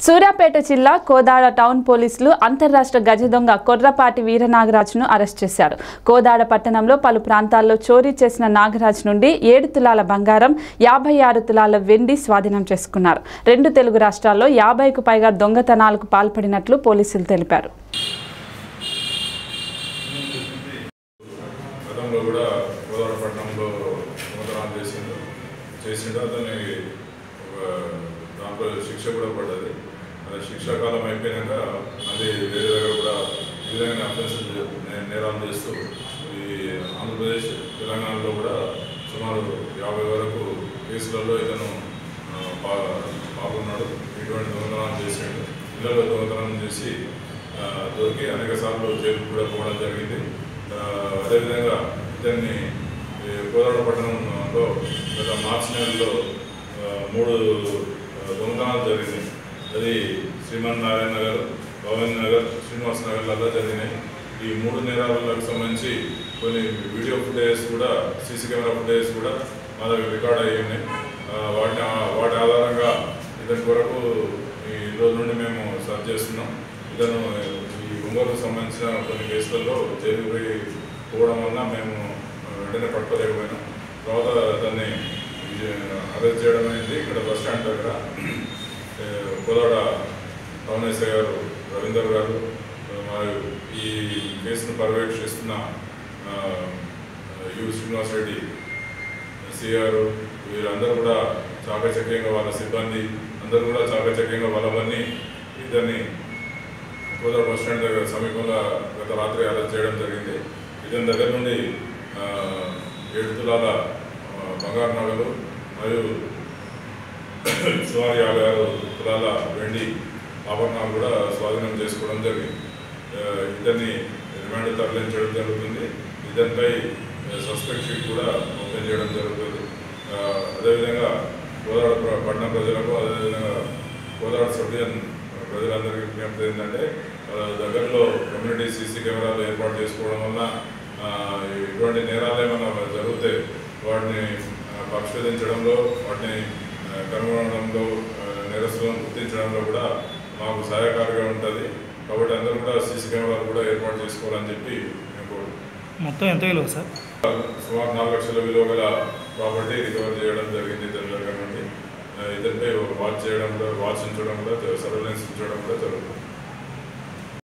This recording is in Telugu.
సూర్యాపేట జిల్లా కోదాడ టౌన్ పోలీసులు అంతర్రాష్ట్ర గజ దొంగ కొర్రపాటి వీరనాగరాజును అరెస్ట్ చేశారు. కోదాడ పట్టణంలో పలు ప్రాంతాల్లో చోరీ చేసిన నాగరాజ్ నుండి 7 తులాల బంగారం, 56 తులాల వెండి స్వాధీనం చేసుకున్నారు. 2 తెలుగు రాష్ట్రాల్లో 50కు పైగా దొంగతనాలకు పాల్పడినట్లు పోలీసులు తెలిపారు. శిక్ష కూడా పడ్డది. శిక్షాకాలం అయిపోయినాక అది వేరే దగ్గర కూడా ఈ విధంగా అఫెన్సులు నేరాలు చేస్తూ ఈ ఆంధ్రప్రదేశ్ తెలంగాణలో కూడా సుమారు 50 వరకు కేసులలో ఇతను పాల్గొన్నాడు. ఇటువంటి దొంగతనం చేసాడు. ఇళ్లలో దొంగతనం చేసి దొరికి అనేక సార్లు జైలుకు కూడా పోవడం జరిగింది. అదేవిధంగా ఇతన్ని కోదాడ పట్టణంలో గత మార్చి నెలలో 3 దొంగతనాలు జరిగినాయి. అది VS9NEWS నగర్, భవన్ నగర్, శ్రీనివాస్ నగర్లలో జరిగినాయి. ఈ 3 నేరాలకు సంబంధించి కొన్ని వీడియో ఫుటేజెస్ కూడా, సీసీ కెమెరా ఫుటేజెస్ కూడా మా దగ్గర రికార్డ్ అయ్యి ఉన్నాయి. వాటి ఆధారంగా ఇతని కొరకు ఈ రోజు నుండి మేము సర్చ్ చేస్తున్నాం. ఇతను ఈ ఒంగోలుకు సంబంధించిన కొన్ని కేసులలో జైలు పోవడం వల్ల మేము వెంటనే పట్టుకోలేకపోయినాం. తర్వాత దాన్ని అరెస్ట్ చేయడం అయింది. ఇక్కడ బస్ స్టాండ్ దగ్గర కోదాడ టౌన్ ఎస్ఐ గారు రవీందర్ గారు మరియు ఈ కేసును పర్యవేక్షిస్తున్న శ్రీనివాస్ రెడ్డి సిఆర్ వీరందరూ కూడా చాకచక్యంగా, వాళ్ళ సిబ్బంది అందరూ కూడా చాకచక్యంగా వాళ్ళవన్నీ ఇతన్ని కోదాడ బస్ స్టాండ్ దగ్గర సమీపంలో గత రాత్రి అరెస్ట్ చేయడం జరిగింది. ఇతని దగ్గర నుండి 7 తులాల బంగారు నగలు మరియు సుమారు 56 తులాల వెండి ఆభరణాలు కూడా స్వాధీనం చేసుకోవడం జరిగింది. ఇతన్ని రిమాండ్ తరలించడం జరుగుతుంది. ఇతనిపై సస్పెక్ట్ షీట్ కూడా ఓపెన్ చేయడం జరుగుతుంది. అదేవిధంగా కోదాడ పట్టణ ప్రజలకు, అదేవిధంగా కోదాడ సబ్ డివిజన్ ప్రజలందరికీ విజ్ఞప్తి ఏంటంటే దగ్గరలో కమ్యూనిటీ సీసీ కెమెరాలు ఏర్పాటు చేసుకోవడం వల్ల ఇటువంటి నేరాలు ఏమైనా జరిగితే వాటిని పరిశోధించడంలో, వాటిని కనుగొనడంలో, నేరస్తులను గుర్తించడంలో కూడా మాకు సహాయకారిగా ఉంటుంది. కాబట్టి అందరూ కూడా సీసీ కెమెరాలు కూడా ఏర్పాటు చేసుకోవాలని చెప్పి నేను కోరుతున్నాను. మొత్తం ఎంత విలువ సార్? సుమారు 4 లక్షల విలువ గల ప్రాపర్టీ రికవర్ చేయడం జరిగింది ఇతని దగ్గర నుండి. ఇతనిపై వాచ్ ఉంచడం కూడా, సర్వేలెన్స్ ఉంచడం కూడా జరుగుతుంది.